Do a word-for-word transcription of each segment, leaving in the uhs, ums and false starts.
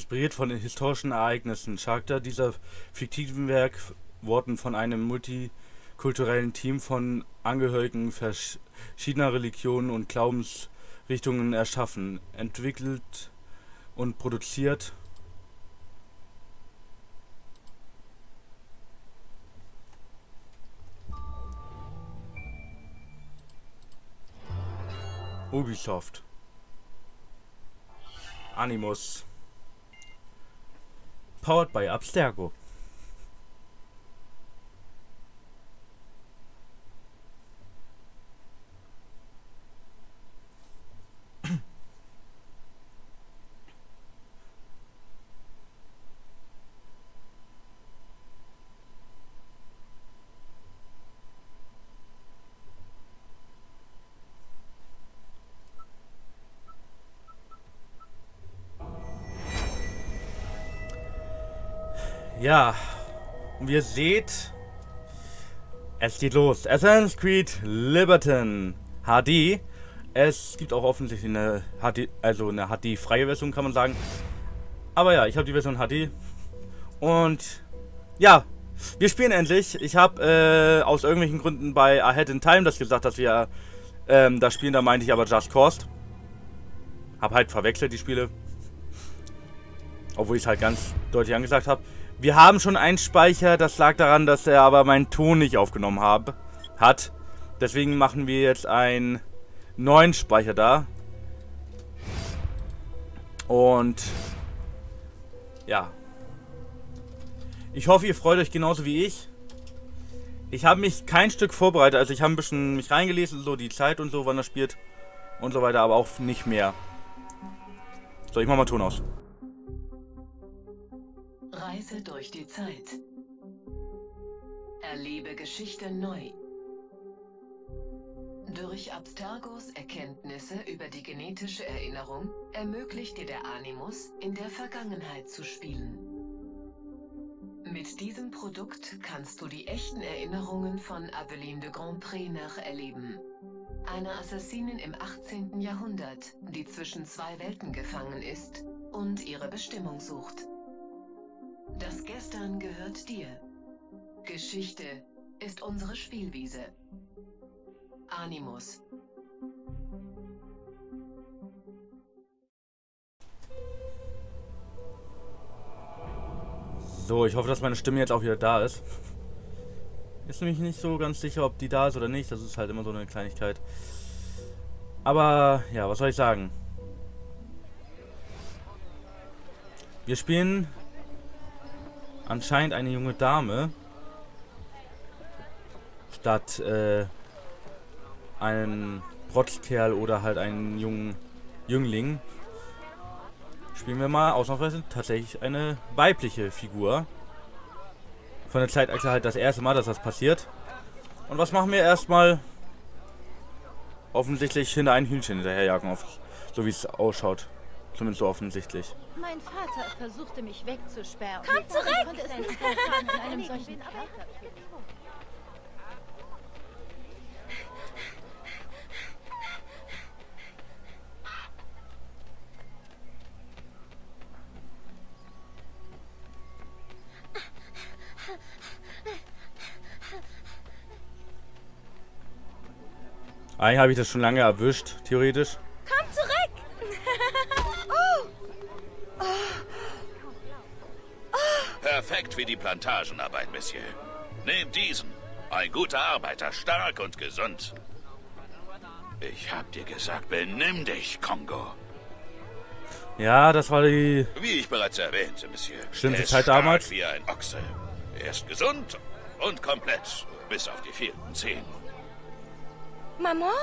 Inspiriert von den historischen Ereignissen. Charakter dieser fiktiven Werk wurden von einem multikulturellen Team von Angehörigen verschiedener Religionen und Glaubensrichtungen erschaffen, entwickelt und produziert. Ubisoft. Animus. Powered by Abstergo. Ja, und wie ihr seht, es geht los. Assassin's Creed Liberty H D. Es gibt auch offensichtlich eine H D, also eine H D-freie Version, kann man sagen. Aber ja, ich habe die Version H D. Und ja, wir spielen endlich. Ich habe äh, aus irgendwelchen Gründen bei Ahead in Time das gesagt, dass wir ähm, das spielen. Da meinte ich aber Just Cause. Hab halt verwechselt die Spiele. Obwohl ich es halt ganz deutlich angesagt habe. Wir haben schon einen Speicher, das lag daran, dass er aber meinen Ton nicht aufgenommen hab, hat. Deswegen machen wir jetzt einen neuen Speicher da. Und ja. Ich hoffe, ihr freut euch genauso wie ich. Ich habe mich kein Stück vorbereitet, also ich habe ein bisschen mich reingelesen, so die Zeit und so, wann er spielt und so weiter, aber auch nicht mehr. So, ich mach mal Ton aus. Reise durch die Zeit. Erlebe Geschichte neu. Durch Abstergos Erkenntnisse über die genetische Erinnerung ermöglicht dir der Animus, in der Vergangenheit zu spielen. Mit diesem Produkt kannst du die echten Erinnerungen von Aveline de Grandpré nacherleben. Einer Assassinin im achtzehnten Jahrhundert, die zwischen zwei Welten gefangen ist und ihre Bestimmung sucht. Das Gestern gehört dir. Geschichte ist unsere Spielwiese. Animus. So, ich hoffe, dass meine Stimme jetzt auch wieder da ist. Ist nämlich nicht so ganz sicher, ob die da ist oder nicht. Das ist halt immer so eine Kleinigkeit. Aber, ja, was soll ich sagen? Wir spielen anscheinend eine junge Dame statt äh, einen Protzkerl oder halt einen jungen Jüngling. Spielen wir mal ausnahmsweise tatsächlich eine weibliche Figur. Von der Zeitachse halt das erste Mal, dass das passiert. Und was machen wir erstmal? Offensichtlich hinter ein Hühnchen hinterherjagen, so wie es ausschaut. Zumindest so offensichtlich. Mein Vater versuchte mich wegzusperren. Komm zurück! Ich konnte es nicht erfahren in einem solchen Charakter. Eigentlich habe ich das schon lange erwischt, theoretisch. Komm zurück! uh. oh. Oh. Perfekt wie die Plantagenarbeit, Monsieur. Nehmt diesen. Ein guter Arbeiter, stark und gesund. Ich hab dir gesagt, benimm dich, Kongo. Ja, das war die... Wie ich bereits erwähnte, Monsieur. Schlimmste Er ist Zeit stark damals. wie ein Ochse. Er ist gesund und komplett, bis auf die fehlenden Zehen. Maman?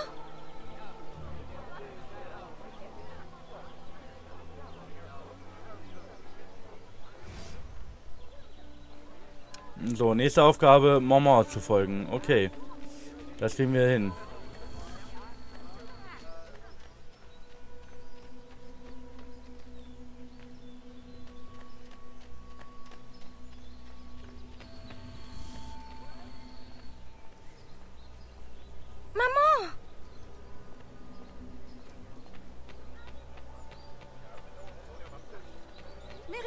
So, nächste Aufgabe, Mama zu folgen. Okay. Das kriegen wir hin. Maman!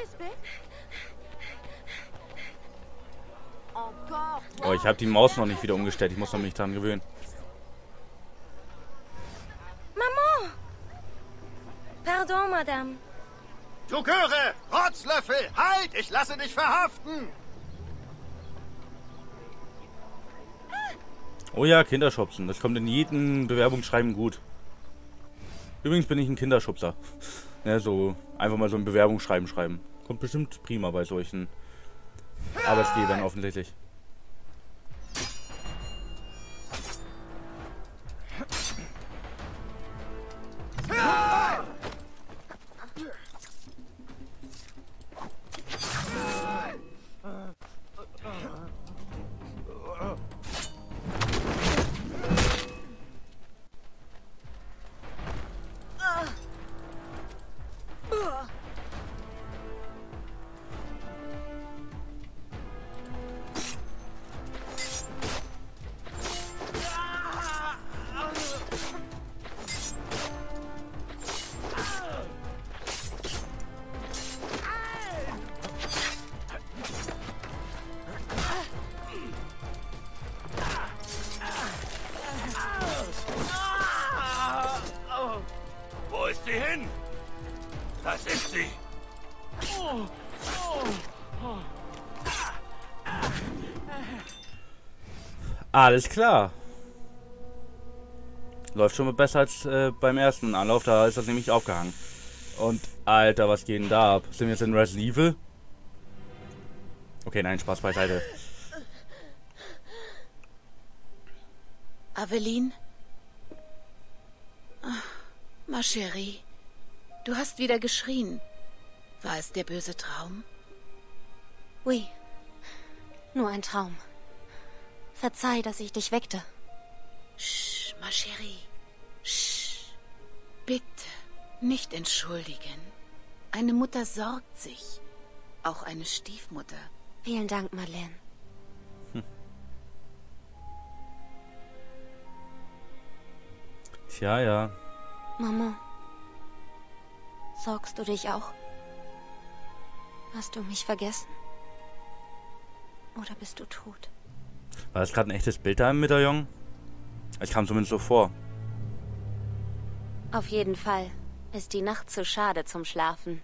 Oh, ich habe die Maus noch nicht wieder umgestellt. Ich muss noch mich dran gewöhnen. Maman! Pardon, Madame. Du Göre! Rotzlöffel! Halt! Ich lasse dich verhaften! Oh ja, Kinderschubsen. Das kommt in jedem Bewerbungsschreiben gut. Übrigens bin ich ein Kinderschubser. Ja, so einfach mal so ein Bewerbungsschreiben schreiben. Kommt bestimmt prima bei solchen Arbeitgebern offensichtlich. Wo ist sie hin? Das ist sie. Alles klar. Läuft schon mal besser als äh, beim ersten Anlauf. Da ist das nämlich aufgehangen. Und, Alter, was geht denn da ab? Sind wir jetzt in Resident Evil? Okay, nein, Spaß beiseite. Aveline? Ach, ma chérie, du hast wieder geschrien. War es der böse Traum? Oui, nur ein Traum. Verzeih, dass ich dich weckte. Sch, ma chérie. Sch. Bitte, nicht entschuldigen. Eine Mutter sorgt sich. Auch eine Stiefmutter. Vielen Dank, Madeleine. Hm. Tja, ja. Mama, sorgst du dich auch? Hast du mich vergessen? Oder bist du tot? War das gerade ein echtes Bild da im Medaillon? Ich kam zumindest so vor. Auf jeden Fall ist die Nacht zu schade zum Schlafen.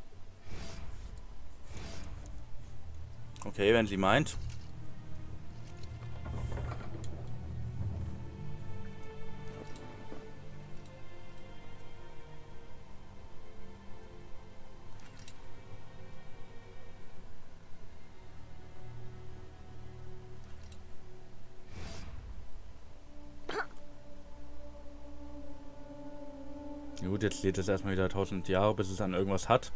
Okay, wenn sie meint. Gut, jetzt lädt es erstmal wieder tausend Jahre, bis es an irgendwas hat.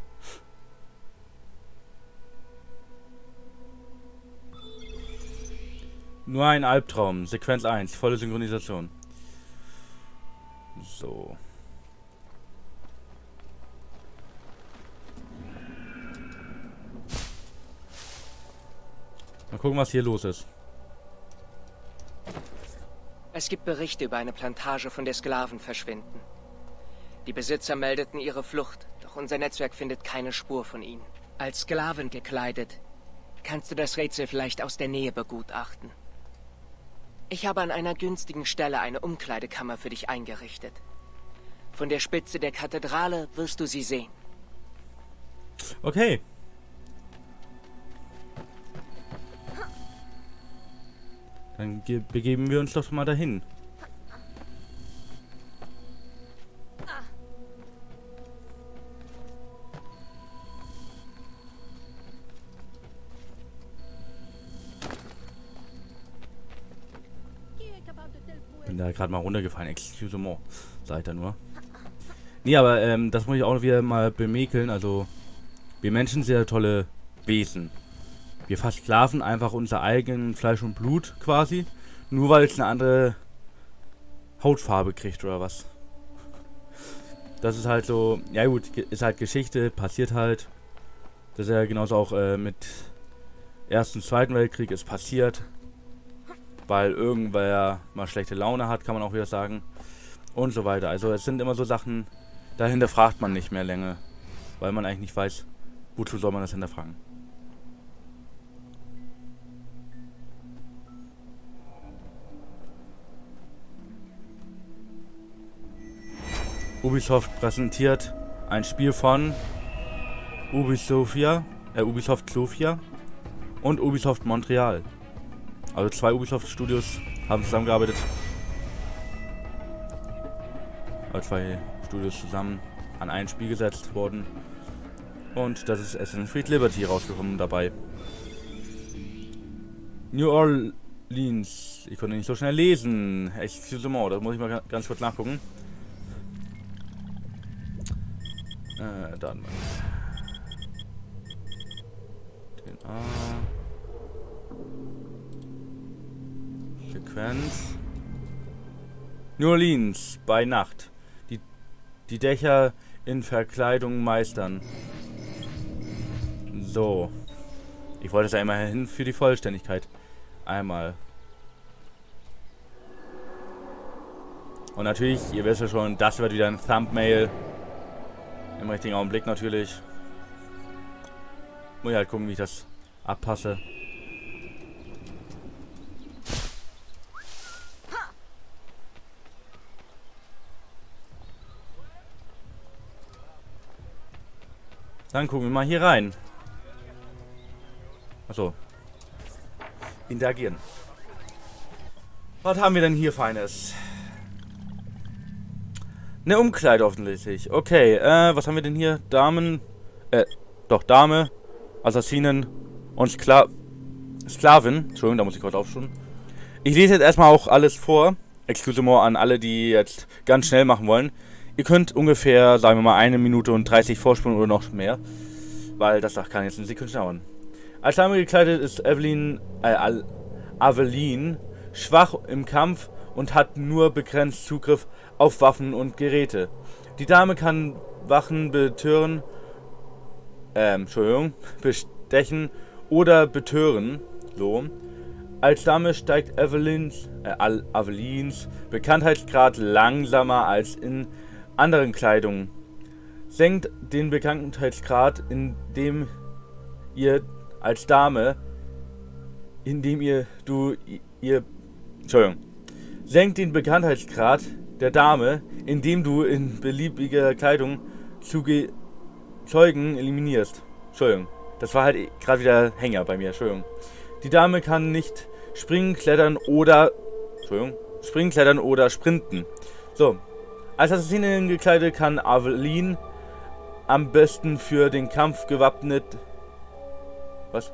Nur ein Albtraum. Sequenz eins. Volle Synchronisation. So. Mal gucken, was hier los ist. Es gibt Berichte über eine Plantage, von der Sklaven verschwinden. Die Besitzer meldeten ihre Flucht, doch unser Netzwerk findet keine Spur von ihnen. Als Sklaven gekleidet, kannst du das Rätsel vielleicht aus der Nähe begutachten. Ich habe an einer günstigen Stelle eine Umkleidekammer für dich eingerichtet. Von der Spitze der Kathedrale wirst du sie sehen. Okay. Dann begeben wir uns doch mal dahin. Bin da gerade mal runtergefallen. Excusez-moi. Seid ihr nur. Nee, aber ähm, das muss ich auch wieder mal bemäkeln. Also, wir Menschen sind ja tolle Wesen. Wir versklaven einfach unser eigenes Fleisch und Blut quasi. Nur weil es eine andere Hautfarbe kriegt oder was. Das ist halt so, ja gut, ist halt Geschichte, passiert halt. Das ist ja genauso auch äh, mit Ersten und Zweiten Weltkrieg ist passiert. Weil irgendwer mal schlechte Laune hat, kann man auch wieder sagen. Und so weiter. Also es sind immer so Sachen, dahinter fragt man nicht mehr länger. Weil man eigentlich nicht weiß, wozu soll man das hinterfragen? Ubisoft präsentiert ein Spiel von Ubisoft, äh, Ubisoft Sofia und Ubisoft Montreal. Also zwei Ubisoft Studios haben zusammengearbeitet. Also zwei Studios zusammen an ein Spiel gesetzt worden. Und das ist Assassin's Creed Liberty rausgekommen dabei. New Orleans. Ich konnte nicht so schnell lesen. Excusez-moi, das muss ich mal ganz kurz nachgucken. Äh, dann. Den A. Sequenz. New Orleans bei Nacht. Die, die Dächer in Verkleidung meistern. So. Ich wollte es ja immerhin für die Vollständigkeit. Einmal. Und natürlich, ihr wisst ja schon, das wird wieder ein Thumbnail. Im richtigen Augenblick natürlich. Muss ich halt gucken, wie ich das abpasse. Dann gucken wir mal hier rein. Achso. Interagieren. Was haben wir denn hier Feines? Eine Umkleide offensichtlich. Okay, äh, was haben wir denn hier? Damen, äh, doch, Dame, Assassinen und Skla Sklavin. Entschuldigung, da muss ich kurz aufschauen. Ich lese jetzt erstmal auch alles vor. Excuse-moi an alle, die jetzt ganz schnell machen wollen. Ihr könnt ungefähr, sagen wir mal, eine Minute und dreißig vorspulen oder noch mehr. Weil das kann jetzt eine Sekunde dauern. Als Dame gekleidet ist Evelyn, äh, Aveline schwach im Kampf und hat nur begrenzt Zugriff auf Waffen und Geräte. Die Dame kann Wachen betören, ähm, Entschuldigung, bestechen oder betören, so. Als Dame steigt Evelyns, äh, Avelins Bekanntheitsgrad langsamer als in anderen Kleidungen. Senkt den Bekanntheitsgrad, indem ihr als Dame, indem ihr, du, ihr, Entschuldigung, senkt den Bekanntheitsgrad der Dame, indem du in beliebiger Kleidung Zuge Zeugen eliminierst. Entschuldigung, das war halt gerade wieder Hänger bei mir, Entschuldigung. Die Dame kann nicht springen, klettern oder, Entschuldigung, springen, klettern oder sprinten. So, als Assassinin gekleidet kann Aveline am besten für den Kampf gewappnet. Was?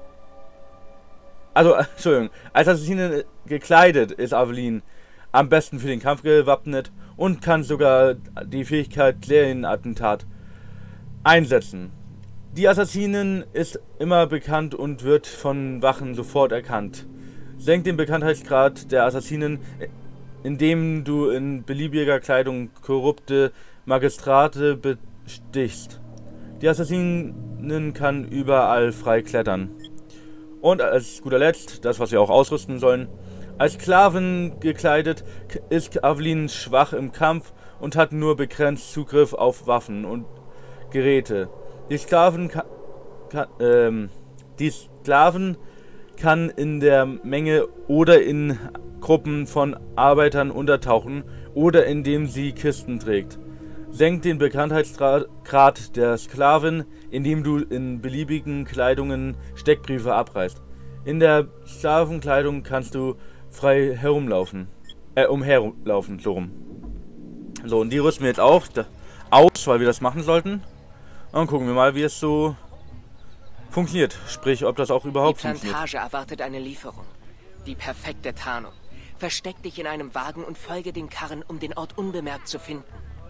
Also, Entschuldigung, als Assassinin gekleidet ist Aveline am besten für den Kampf gewappnet und kann sogar die Fähigkeit Serienattentat einsetzen. Die Assassinin ist immer bekannt und wird von Wachen sofort erkannt. Senkt den Bekanntheitsgrad der Assassinen, indem du in beliebiger Kleidung korrupte Magistrate bestichst. Die Assassinen kann überall frei klettern. Und als guter Letzt, das was wir auch ausrüsten sollen, als Sklavin gekleidet ist Aveline schwach im Kampf und hat nur begrenzt Zugriff auf Waffen und Geräte. Die Sklaven kann, kann, ähm, die Sklaven kann in der Menge oder in Gruppen von Arbeitern untertauchen oder indem sie Kisten trägt. Senkt den Bekanntheitsgrad der Sklavin, indem du in beliebigen Kleidungen Steckbriefe abreißt. In der Sklavenkleidung kannst du frei herumlaufen. Äh, umherlaufen, so rum. So, und die rüsten wir jetzt auch aus, weil wir das machen sollten. Und gucken wir mal, wie es so funktioniert. Sprich, ob das auch überhaupt funktioniert. Die Plantage erwartet eine Lieferung. Die perfekte Tarnung. Versteck dich in einem Wagen und folge den Karren, um den Ort unbemerkt zu finden.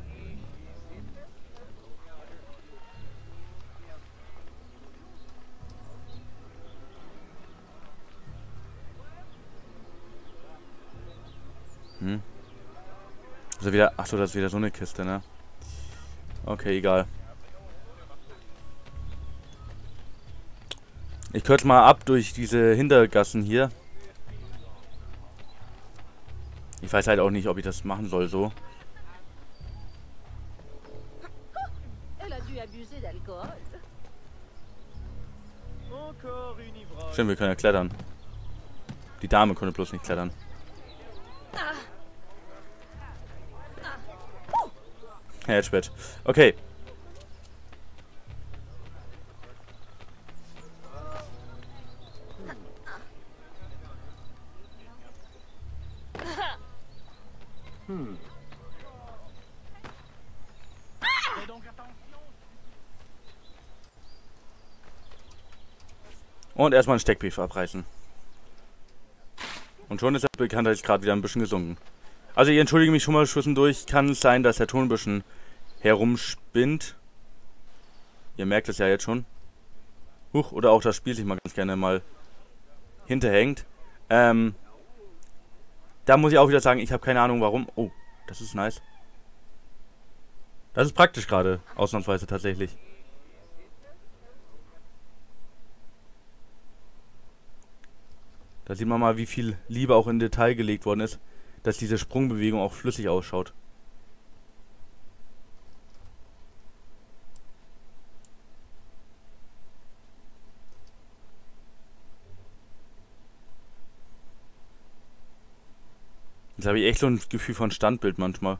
Hm. Also wieder, achso, das ist wieder so eine Kiste, ne? Okay, egal. Ich kürze mal ab durch diese Hintergassen hier. Ich weiß halt auch nicht, ob ich das machen soll, so. Stimmt, wir können ja klettern. Die Dame konnte bloß nicht klettern. Ja, jetzt spät. Okay. Hm. Und erstmal einen Steckbrief abreißen. Und schon ist der Bekanntheitsgrad wieder ein bisschen gesunken. Also ich entschuldige mich schon mal zwischendurch. Kann es sein, dass der Ton ein bisschen herumspinnt. Ihr merkt es ja jetzt schon. Huch, oder auch das Spiel sich mal ganz gerne mal hinterhängt. Ähm, da muss ich auch wieder sagen, ich habe keine Ahnung warum. Oh, das ist nice. Das ist praktisch gerade, ausnahmsweise tatsächlich. Da sieht man mal, wie viel Liebe auch in Detail gelegt worden ist, dass diese Sprungbewegung auch flüssig ausschaut. Jetzt habe ich echt so ein Gefühl von Standbild manchmal.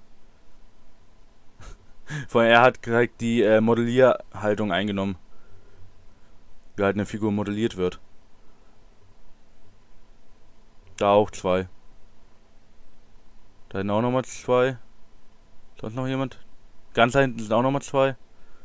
Vorher er hat direkt die äh, Modellierhaltung eingenommen. Wie halt eine Figur modelliert wird. Da auch zwei. Da hinten auch nochmal zwei. Sonst noch jemand? Ganz da hinten sind auch nochmal zwei.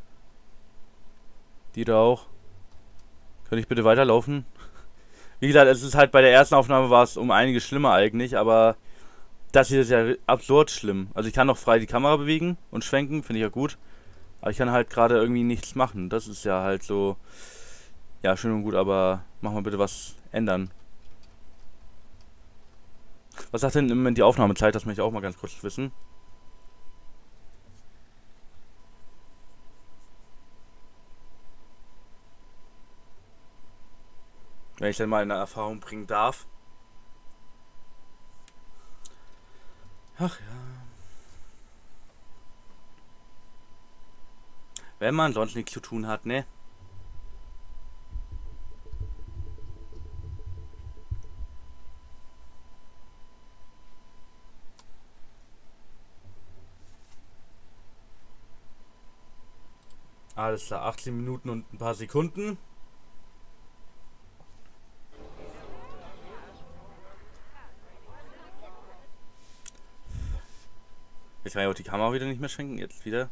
Die da auch. Könnte ich bitte weiterlaufen? Wie gesagt, es ist halt bei der ersten Aufnahme war es um einiges schlimmer eigentlich, aber das hier ist ja absurd schlimm. Also ich kann noch frei die Kamera bewegen und schwenken, finde ich ja gut. Aber ich kann halt gerade irgendwie nichts machen. Das ist ja halt so... Ja, schön und gut, aber mach mal bitte was ändern. Was sagt denn im Moment die Aufnahmezeit? Das möchte ich auch mal ganz kurz wissen. Wenn ich denn mal eine Erfahrung bringen darf. Ach ja. Wenn man sonst nichts zu tun hat, ne? Alles klar, achtzehn Minuten und ein paar Sekunden. Jetzt kann ich auch die Kamera wieder nicht mehr schwenken, jetzt wieder.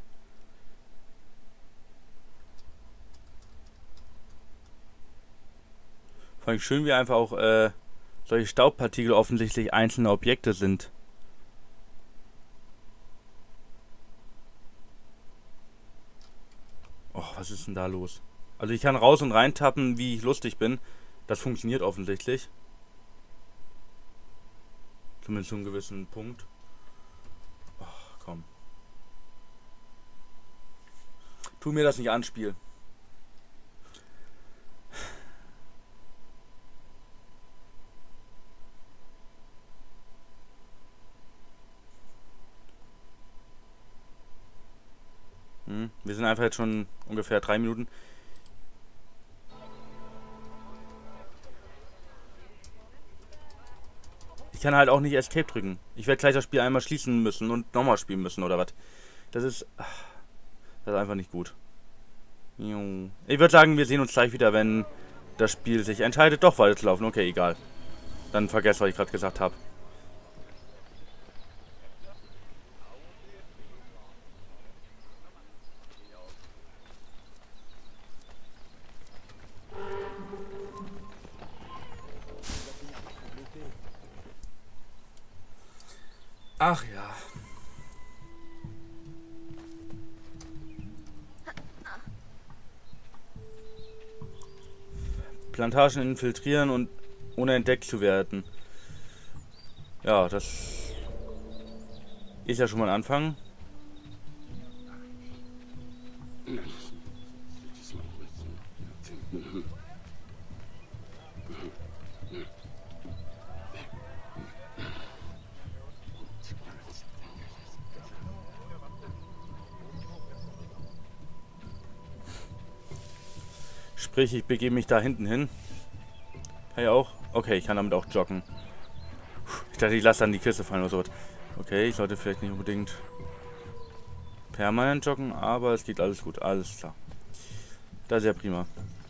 Vor allem schön, wie einfach auch äh, solche Staubpartikel offensichtlich einzelne Objekte sind. Och, was ist denn da los? Also ich kann raus und rein tappen, wie ich lustig bin. Das funktioniert offensichtlich. Zumindest zu einem gewissen Punkt. Och, komm. Tu mir das nicht an, Spiel. Hm, wir sind einfach jetzt schon ungefähr drei Minuten. Ich kann halt auch nicht Escape drücken. Ich werde gleich das Spiel einmal schließen müssen und nochmal spielen müssen oder was. Das ist... Das ist einfach nicht gut. Ich würde sagen, wir sehen uns gleich wieder, wenn das Spiel sich entscheidet, doch weiterzulaufen. Okay, egal. Dann vergesst, was ich gerade gesagt habe. Ach ja. Plantagen infiltrieren und ohne entdeckt zu werden. Ja, das ist ja schon mal ein Anfang. Sprich, ich begebe mich da hinten hin. Kann ich auch? Okay, ich kann damit auch joggen. Ich dachte, ich lasse dann die Kiste fallen oder so. Okay, ich sollte vielleicht nicht unbedingt permanent joggen, aber es geht alles gut. Alles klar. Das ist ja prima.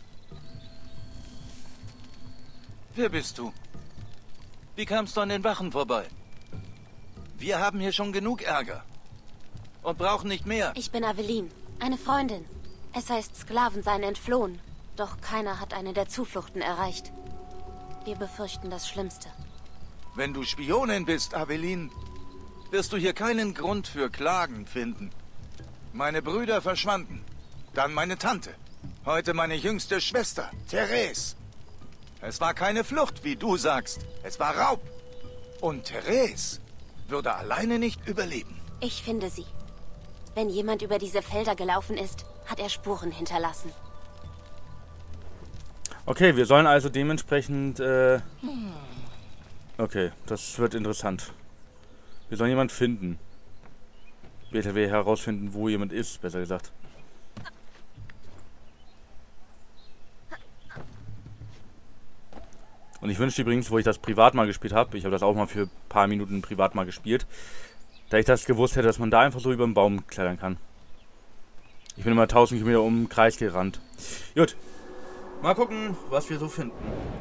Wer bist du? Wie kamst du an den Wachen vorbei? Wir haben hier schon genug Ärger. Und brauchen nicht mehr. Ich bin Aveline, eine Freundin. Es heißt, Sklaven seien entflohen. Doch keiner hat eine der Zufluchten erreicht. Wir befürchten das Schlimmste. Wenn du Spionin bist, Aveline, wirst du hier keinen Grund für Klagen finden. Meine Brüder verschwanden. Dann meine Tante. Heute meine jüngste Schwester, Therese. Es war keine Flucht, wie du sagst. Es war Raub. Und Therese würde alleine nicht überleben. Ich finde sie. Wenn jemand über diese Felder gelaufen ist, hat er Spuren hinterlassen. Okay, wir sollen also dementsprechend... Äh okay, das wird interessant. Wir sollen jemanden finden. Später wir herausfinden, wo jemand ist, besser gesagt. Und ich wünschte übrigens, wo ich das privat mal gespielt habe, ich habe das auch mal für ein paar Minuten privat mal gespielt, da ich das gewusst hätte, dass man da einfach so über den Baum klettern kann. Ich bin immer tausend Kilometer um den Kreis gerannt. Gut. Mal gucken, was wir so finden.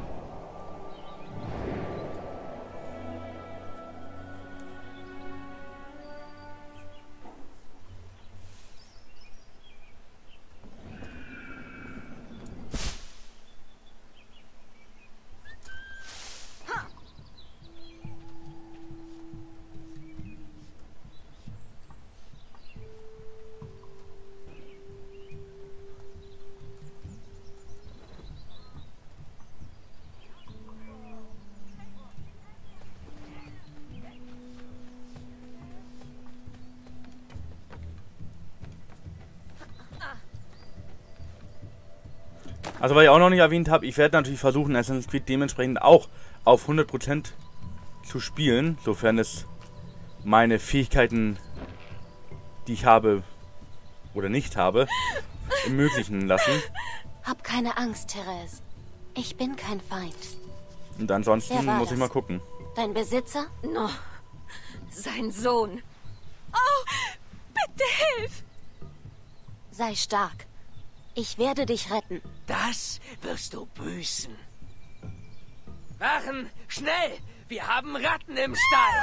Also, was ich auch noch nicht erwähnt habe, ich werde natürlich versuchen, Assassin's Creed dementsprechend auch auf hundert Prozent zu spielen, sofern es meine Fähigkeiten, die ich habe oder nicht habe, ermöglichen lassen. Hab keine Angst, Therese. Ich bin kein Feind. Und ansonsten muss das? ich mal gucken. Dein Besitzer? No, sein Sohn. Oh, bitte hilf! Sei stark. Ich werde dich retten. Das wirst du büßen. Wachen, schnell! Wir haben Ratten im Stall!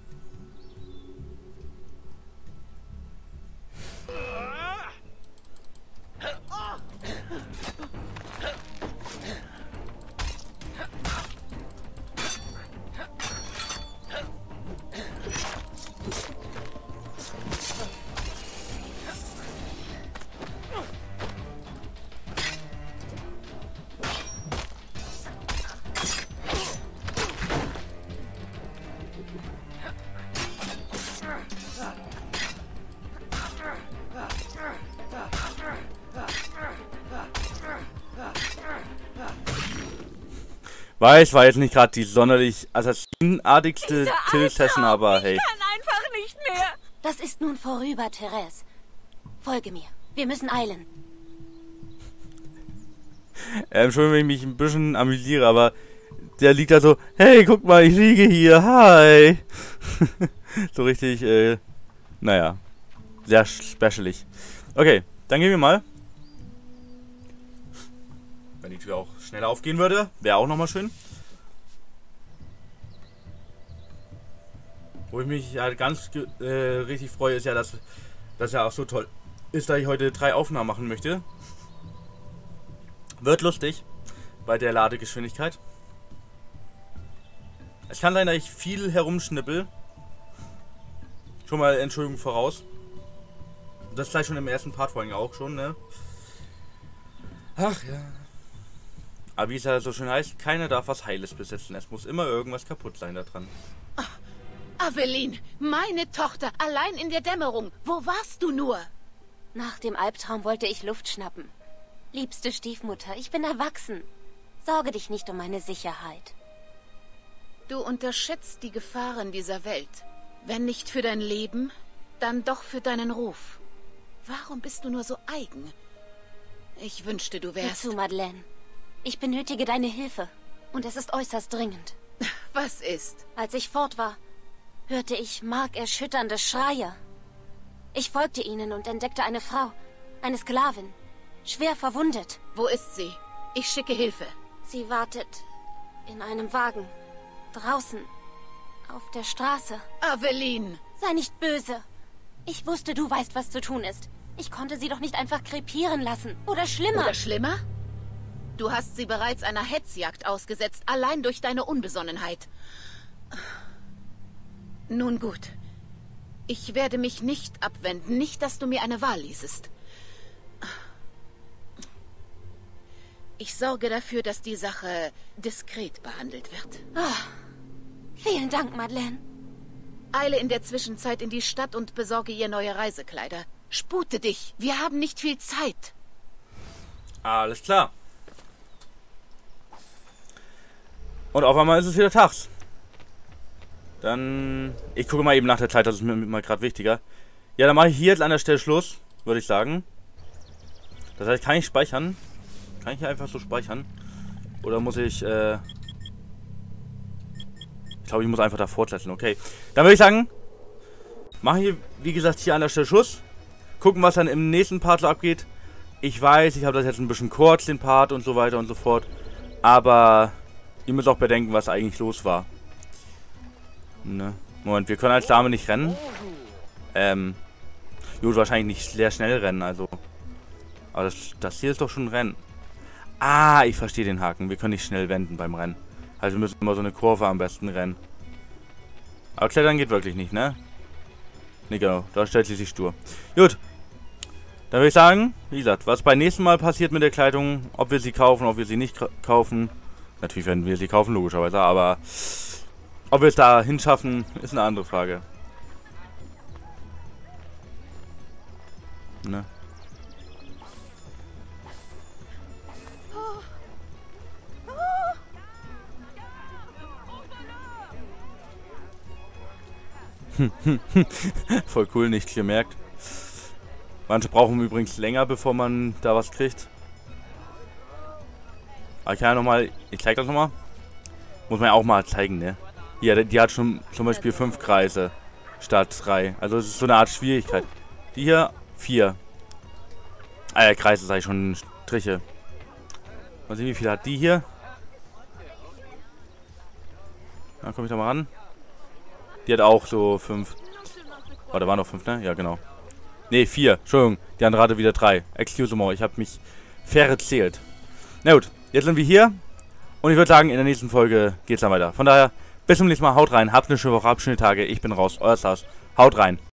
Weiß, war jetzt nicht gerade die sonderlich assassinenartigste Kill-Session, aber hey. Ich kann einfach nicht mehr. Das ist nun vorüber, Therese. Folge mir. Wir müssen eilen. Ähm, schon wenn ich mich ein bisschen amüsiere, aber der liegt da so, hey, guck mal, ich liege hier, hi. So richtig, äh, naja, sehr specialig. Okay, dann gehen wir mal. Wenn die Tür auch schneller aufgehen würde, wäre auch nochmal schön. Wo ich mich ja ganz äh, richtig freue, ist ja, dass das ja auch so toll ist, dass ich heute drei Aufnahmen machen möchte. Wird lustig bei der Ladegeschwindigkeit. Es kann sein, dass ich viel herumschnippel. Schon mal Entschuldigung voraus. Das gleich schon im ersten Part vorhin auch schon, ne? Ach ja. Aber wie es ja so schön heißt, keiner darf was Heiles besitzen. Es muss immer irgendwas kaputt sein da dran. Oh, Aveline, meine Tochter, allein in der Dämmerung. Wo warst du nur? Nach dem Albtraum wollte ich Luft schnappen. Liebste Stiefmutter, ich bin erwachsen. Sorge dich nicht um meine Sicherheit. Du unterschätzt die Gefahren dieser Welt. Wenn nicht für dein Leben, dann doch für deinen Ruf. Warum bist du nur so eigen? Ich wünschte, du Hör wärst... zu, Madeleine. Ich benötige deine Hilfe. Und es ist äußerst dringend. Was ist? Als ich fort war, hörte ich markerschütternde Schreie. Ich folgte ihnen und entdeckte eine Frau, eine Sklavin, schwer verwundet. Wo ist sie? Ich schicke Hilfe. Sie wartet in einem Wagen, draußen, auf der Straße. Aveline! Sei nicht böse. Ich wusste, du weißt, was zu tun ist. Ich konnte sie doch nicht einfach krepieren lassen. Oder schlimmer. Oder schlimmer? Du hast sie bereits einer Hetzjagd ausgesetzt, allein durch deine Unbesonnenheit. Nun gut. Ich werde mich nicht abwenden. Nicht, dass du mir eine Wahl ließest. Ich sorge dafür, dass die Sache diskret behandelt wird. Oh, vielen Dank, Madeleine. Eile in der Zwischenzeit in die Stadt und besorge ihr neue Reisekleider. Spute dich. Wir haben nicht viel Zeit. Alles klar. Und auf einmal ist es wieder tags. Dann... Ich gucke mal eben nach der Zeit, das ist mir mal gerade wichtiger. Ja, dann mache ich hier jetzt an der Stelle Schluss, würde ich sagen. Das heißt, kann ich speichern? Kann ich hier einfach so speichern? Oder muss ich, äh... Ich glaube, ich muss einfach da fortsetzen, okay. Dann würde ich sagen, mache ich, wie gesagt, hier an der Stelle Schluss. Gucken, was dann im nächsten Part so abgeht. Ich weiß, ich habe das jetzt ein bisschen kurz, den Part und so weiter und so fort. Aber ihr müsst auch bedenken, was eigentlich los war. Ne? Moment, wir können als Dame nicht rennen. Ähm, gut, wahrscheinlich nicht sehr schnell rennen, also. Aber das, das hier ist doch schon ein Rennen. Ah, ich verstehe den Haken. Wir können nicht schnell wenden beim Rennen. Also wir müssen immer so eine Kurve am besten rennen. Aber Klettern geht wirklich nicht, ne? Ne, genau. Da stellt sie sich stur. Gut. Dann würde ich sagen, wie gesagt, was beim nächsten Mal passiert mit der Kleidung, ob wir sie kaufen, ob wir sie nicht kaufen. Natürlich werden wir sie kaufen, logischerweise, aber ob wir es da hinschaffen, ist eine andere Frage. Ne? Voll cool, nicht gemerkt. Manche brauchen übrigens länger, bevor man da was kriegt. Aber ich kann ja nochmal, ich zeig das nochmal. Muss man ja auch mal zeigen, ne? Hier, die hat schon zum Beispiel fünf Kreise statt drei. Also es ist so eine Art Schwierigkeit. Die hier, vier. Ah ja, Kreise, sag ich schon, Striche. Mal sehen, wie viel hat die hier. Da komme ich doch mal ran. Die hat auch so fünf. Oh, da waren noch fünf, ne? Ja, genau. Ne, vier. Entschuldigung. Die andere hatte wieder drei. Excuse me, ich habe mich verzählt. Na gut, jetzt sind wir hier. Und ich würde sagen, in der nächsten Folge geht's dann weiter. Von daher, bis zum nächsten Mal. Haut rein. Habt eine schöne Woche, habt schöne Tage. Ich bin raus. Euer Stars. Haut rein.